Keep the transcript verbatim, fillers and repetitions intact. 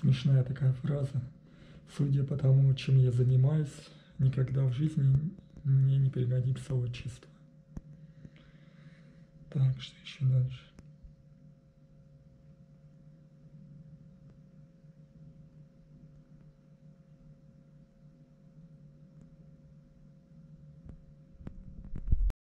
Смешная такая фраза. Судя по тому, чем я занимаюсь, никогда в жизни мне не пригодится отчество. Так, что еще дальше?